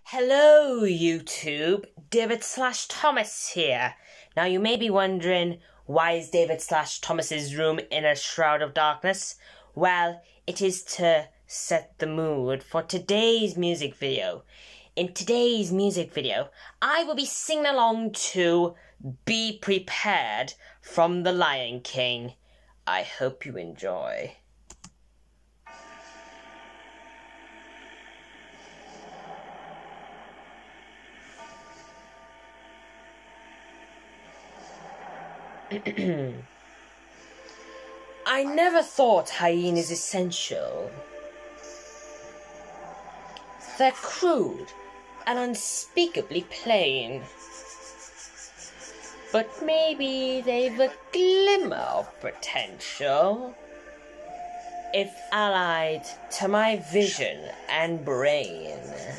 Hello YouTube, David/Thomas here. Now you may be wondering, why is David/Thomas's room in a shroud of darkness? Well, it is to set the mood for today's music video. In today's music video, I will be singing along to Be Prepared from The Lion King. I hope you enjoy. I never thought hyenas essential. They're crude and unspeakably plain. But maybe they've a glimmer of potential if allied to my vision and brain.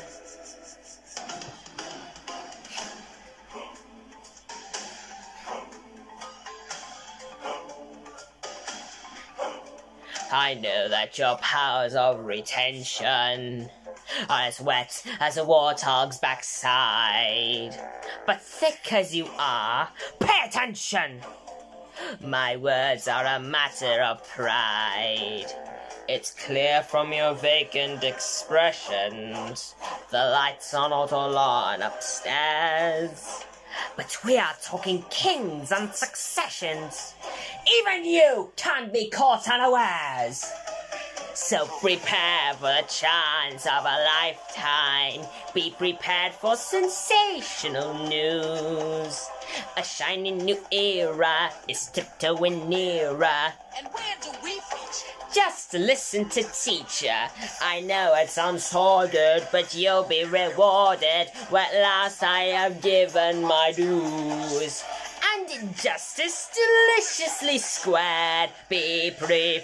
I know that your powers of retention are as wet as a warthog's backside. But thick as you are, pay attention! My words are a matter of pride. It's clear from your vacant expressions. The lights on Autolawn upstairs. But we are talking kings and successions. Even you can't be caught unawares. So prepare for the chance of a lifetime. Be prepared for sensational news. A shining new era is tiptoeing nearer. And where do we reach? Just listen to teacher. I know it sounds sordid, but you'll be rewarded. When at last I have given my dues. And injustice deliciously squared. Be prepared.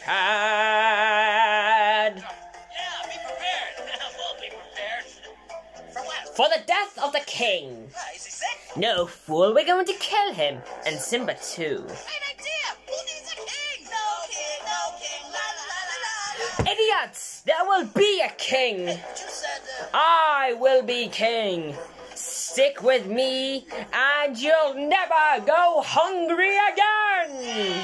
Yeah, be prepared. We'll be prepared. For what? For the death of the king. Is he sick? No, fool, we're going to kill him. And Simba too. Great idea. Who needs a king? No king, no king. La la la la la. Idiots! There will be a king. But you said I will be king. Stick with me, and you'll never go hungry again!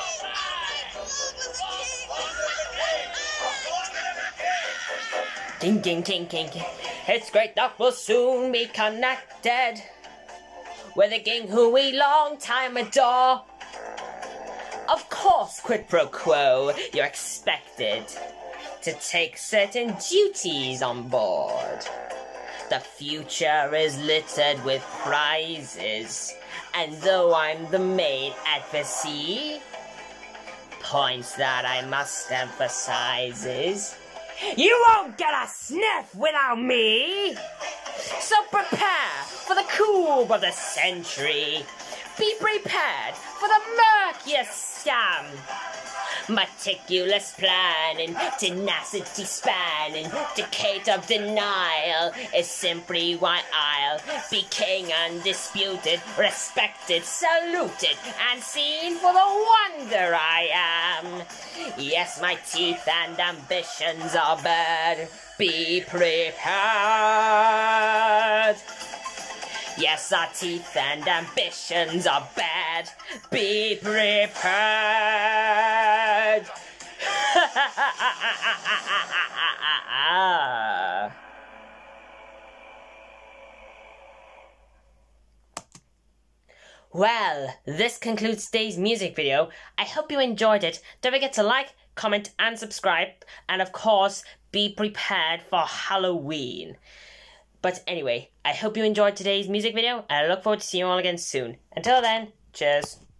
Ding, ding, ding, ding. It's great that we'll soon be connected with a king who we long time adore. Of course, quid pro quo, you're expected to take certain duties on board. The future is littered with prizes, and though I'm the main adversary, points that I must emphasize is, you won't get a sniff without me! So prepare for the coup of the century. Be prepared for the murkiest scam. Meticulous planning, tenacity spanning, decade of denial is simply why I'll be king undisputed, respected, saluted, and seen for the wonder I am. Yes, my teeth and ambitions are bad. Be prepared. Yes, our teeth and ambitions are bad. Be prepared. Well, this concludes today's music video. I hope you enjoyed it. Don't forget to like, comment, and subscribe. And of course, be prepared for Halloween. But anyway, I hope you enjoyed today's music video, and I look forward to seeing you all again soon. Until then, cheers.